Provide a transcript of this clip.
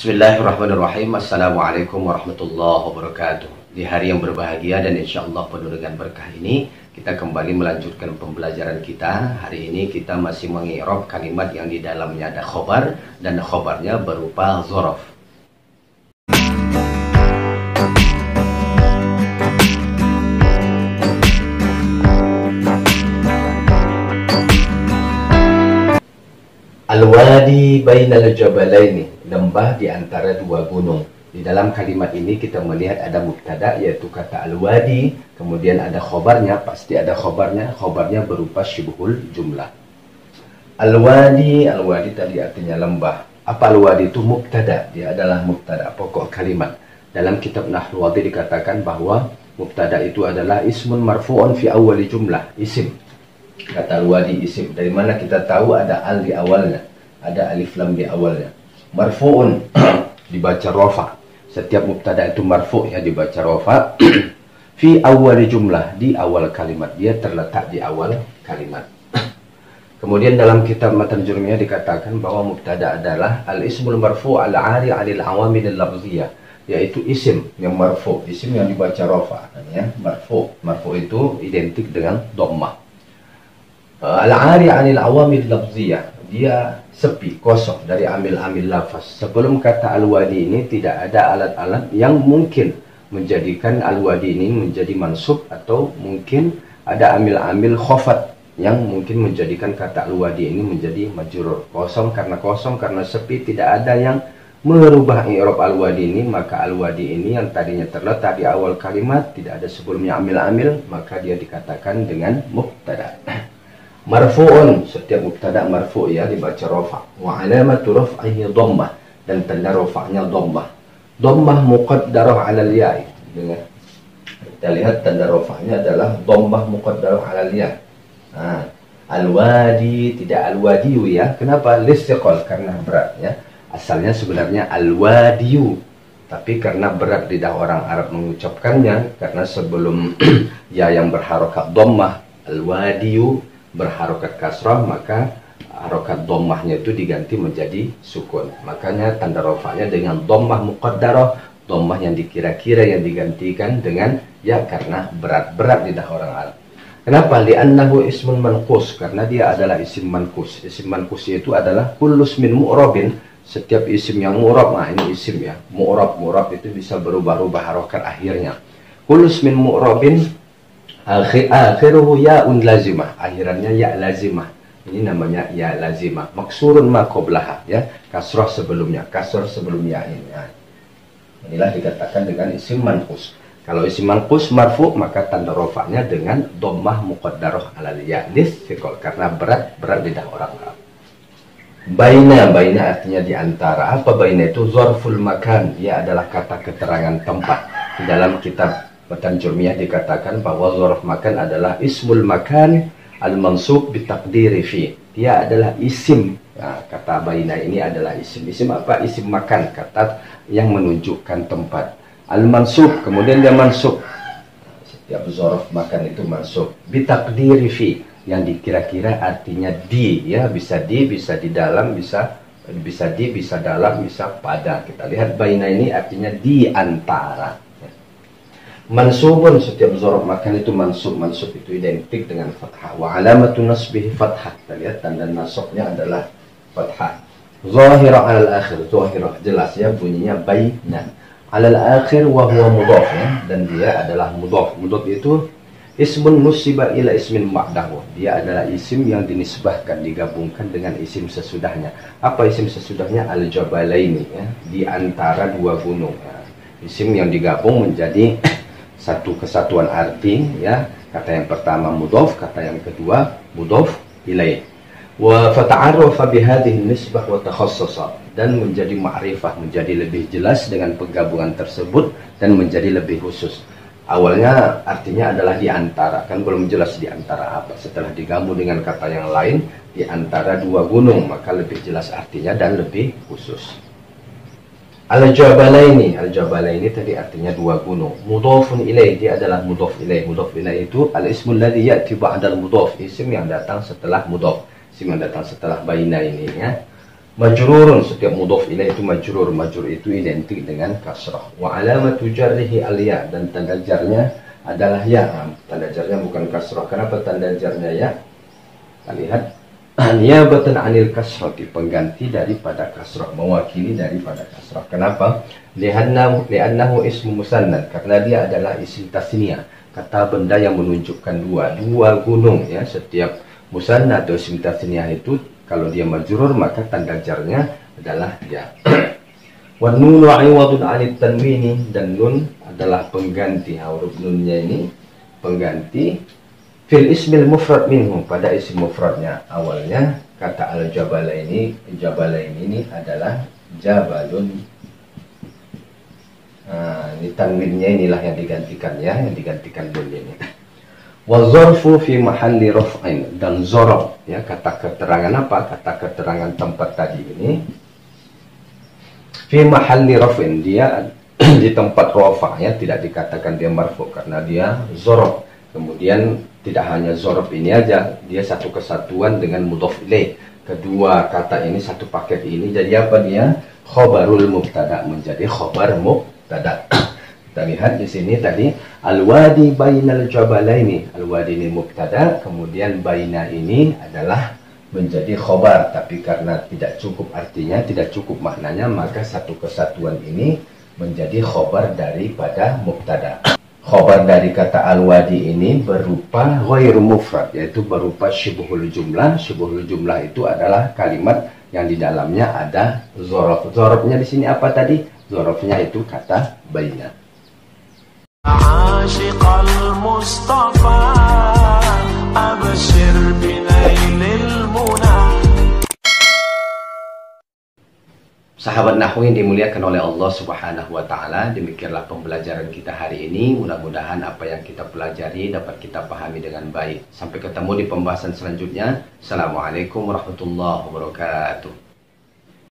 Bismillahirrahmanirrahim. Assalamualaikum warahmatullahi wabarakatuh. Di hari yang berbahagia dan insya Allah penuh dengan berkah ini, kita kembali melanjutkan pembelajaran kita. Hari ini kita masih mengi'rab kalimat yang di dalamnya ada khobar, dan khobarnya berupa zorof. Al-wadi bainal jabalaini, lembah di antara dua gunung. Di dalam kalimat ini kita melihat ada mubtada yaitu kata al-wadi, kemudian ada khobarnya, pasti ada khobarnya. Khobarnya berupa syibhul jumlah. Al-wadi, al-wadi tadi artinya lembah. Apa al-wadi itu? Mubtada, dia adalah mubtada, pokok kalimat. Dalam kitab Nahwu Wadih dikatakan bahwa mubtada itu adalah ismun marfu'un fi awwali jumlah, isim. Kata al-wadi isim. Dari mana kita tahu ada al di awalnya, ada alif lam di awalnya. Marfu'un dibaca rofa. Setiap mubtada itu marfu' ya, dibaca rofa. Fi awwali jumlah, di awal kalimat, dia terletak di awal kalimat. Kemudian dalam kitab Matan Jurmiyah dikatakan bahwa mubtada adalah al-ismul marfu' al-'ari 'anil awamil al-lafziyah, yaitu isim yang marfu', isim yang dibaca rofa, ya, marfu'. Marfu' itu identik dengan dhammah. Al-'ari 'anil awamil lafziyah, dia sepi, kosong dari amil-amil lafaz. Sebelum kata al-wadi ini tidak ada alat-alat yang mungkin menjadikan al-wadi ini menjadi mansub, atau mungkin ada amil-amil khofat yang mungkin menjadikan kata al-wadi ini menjadi majrur. Kosong, karena sepi, tidak ada yang merubah i'rab al-wadi ini. Maka al-wadi ini yang tadinya terletak di awal kalimat, tidak ada sebelumnya amil-amil, maka dia dikatakan dengan mubtada. Marfu'un, setiap mubtada marfu' ya, dibaca rafa'. Wa alamatu raf'ihi dhammah, dan tanda rafa'nya dhammah. Dhammah muqaddarah 'alal ya'. Dengar. Kita lihat tanda rafa'nya adalah dhammah muqaddarah 'alal ya'. Nah, al-wadi tidak al-wadiyu ya. Kenapa? Listiqal, karena berat ya. Asalnya sebenarnya al-wadiyu, tapi karena berat lidah orang Arab mengucapkannya, karena sebelum ya yang berharokat dhammah al-wadiyu berharokat kasrah, maka harokat dhammahnya itu diganti menjadi sukun. Makanya tanda rafa'nya dengan dhammah muqaddarah, dhammah yang dikira-kira, yang digantikan dengan ya karena berat lidah orang Arab. Kenapa? Li'annahu ismun manqus, karena dia adalah isim manqus. Isim manqus itu adalah kullus min mu'rabin, setiap isim yang mu'rab. Nah, ini isim ya, mu'rab itu bisa berubah-ubah harokat akhirnya. Kullus min mu'rabin akhiruhu ya'un lazimah, akhirannya ya lazimah. Ini namanya ya lazimah. Maksurun ma qablaha ya, kasrah sebelumnya, kasr sebelum ya ini. Nah, inilah dikatakan dengan isim manqus. Kalau isim manqus marfu, maka tanda rafa'nya dengan dhammah muqaddarah 'alal ya, listiqal, karena berat lidah orang Arab. Baina artinya di antara. Apa baina itu? Zarful makan, dia adalah kata keterangan tempat. Di dalam kitab Matan Jurmiyah dikatakan bahwa zarf makan adalah ismul makan al-mansub bitaqdiri fi. Dia adalah isim. Nah, kata baina ini adalah isim. Isim apa? Isim makan, kata yang menunjukkan tempat. Al-mansub, kemudian dia mansub. Setiap zarf makan itu mansub bitaqdiri fi, yang dikira-kira artinya di ya, bisa di dalam, bisa di, bisa dalam, bisa pada. Kita lihat baina ini artinya di antara. Mansubun, setiap zarf makan itu mansub itu identik dengan fathah. Wa alamatu nasbihi fathah, kita lihat tanda nasabnya adalah fathah. Zahira 'alal akhir, zahira jelas ya, bunyinya baina. 'Alal akhir wa huwa mudhaf ya, dan dia adalah mudhaf. Mudhaf itu ismun nusiba ila ismin ba'dahu, dia adalah isim yang dinisbahkan, digabungkan dengan isim sesudahnya. Apa isim sesudahnya? Al-jabalaini ya, di antara dua gunung ya. Isim yang digabung menjadi satu kesatuan arti ya. Kata yang pertama mudhaf, kata yang kedua mudhaf ilaih. Wa fata'arrafa bihadhihi nisbah wa takhassasa, dan menjadi ma'rifah, menjadi lebih jelas dengan penggabungan tersebut dan menjadi lebih khusus. Awalnya artinya adalah di antara, kan belum jelas di antara apa. Setelah digabung dengan kata yang lain, di antara dua gunung, maka lebih jelas artinya dan lebih khusus. Al-jabalaini tadi artinya dua gunung. Mudhafun ilaih, dia adalah mudhaf ilaih. Mudhaf ilaih itu al-ismul ladzi ya'ti ba'dal mudhaf, isim yang datang setelah mudhaf, isim yang datang setelah baina ini ya. Majrurun, setiap mudhof ilaih itu majrur. Majrur itu identik dengan kasrah. Wa alamatu jarrihi al-ya, dan tanda jarnya adalah ya. Tanda jarnya bukan kasrah. Kenapa tanda jarnya ya? Kita lihat, niyabatan anil kasrati, pengganti daripada kasrah, mewakili daripada kasrah. Kenapa? Li'annahu ismu musannad, karena dia adalah isim tasniyah, kata benda yang menunjukkan dua gunung ya. Setiap musannad atau isim tasniyah itu kalau dia majrur maka tanda jarnya adalah ya. Wan nunu 'iwadun 'anit tanwini, dan nun adalah pengganti, huruf nunnya ini pengganti fil ismil mufrad minhu, pada isim mufradnya. Awalnya kata al-jabalaini, jabalaini ini adalah jabalun. Ini tanwinnya inilah yang digantikan ya, yang digantikan nun ini. Wa zarfu fi mahalli raf'in, dan zorof ya, kata keterangan apa? Kata keterangan tempat tadi ini fi mahalli raf'in, dia di tempat rafa ya, tidak dikatakan dia marfu karena dia zorof. Kemudian tidak hanya zorof ini aja, dia satu kesatuan dengan mudhof ilaih. Kedua kata ini satu paket ini jadi apa dia? Khobarul mubtada, menjadi khobar mubtada. Kita lihat di sini tadi al-wadi bainal jabalaini. Al-wadi ini mubtada, kemudian baina ini adalah menjadi khobar, tapi karena tidak cukup artinya, tidak cukup maknanya, maka satu kesatuan ini menjadi khobar daripada mubtada. Khobar dari kata al-wadi ini berupa ghairu mufrad, yaitu berupa syibhul jumlah. Syibhul jumlah itu adalah kalimat yang di dalamnya ada zorof. Zorofnya di sini apa tadi? Zorofnya itu kata baina. عاشق المصطفى أبشر بنيل المنى. Sahabat Nahwu yang dimuliakan oleh Allah Subhanahu wa Ta'ala, demikianlah pembelajaran kita hari ini. Mudah-mudahan apa yang kita pelajari dapat kita pahami dengan baik. Sampai ketemu di pembahasan selanjutnya. Assalamualaikum warahmatullahi wabarakatuh.